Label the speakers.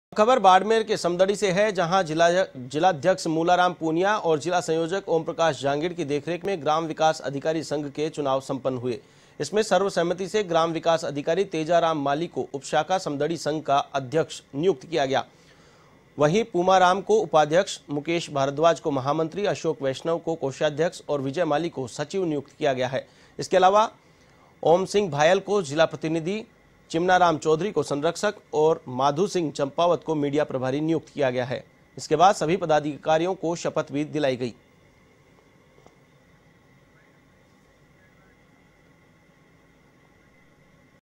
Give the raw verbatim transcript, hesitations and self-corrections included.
Speaker 1: खबर बाड़मेर के समदड़ी से है, जहां जिला जिलाध्यक्ष मूलाराम पूनिया और जिला संयोजक ओम प्रकाश जांगीड़ की देखरेख में ग्राम विकास अधिकारी संघ के चुनाव संपन्न हुए। इसमें सर्वसम्मति से ग्राम विकास अधिकारी तेजाराम माली को उपशाखा समदड़ी संघ का अध्यक्ष नियुक्त किया गया। वहीं पूमाराम को उपाध्यक्ष, मुकेश भारद्वाज को महामंत्री, अशोक वैष्णव को कोषाध्यक्ष और विजय माली को सचिव नियुक्त किया गया है। इसके अलावा ओम सिंह भायल को जिला प्रतिनिधि, चिमनाराम चौधरी को संरक्षक और माधु सिंह चंपावत को मीडिया प्रभारी नियुक्त किया गया है। इसके बाद सभी पदाधिकारियों को शपथ भी दिलाई गई।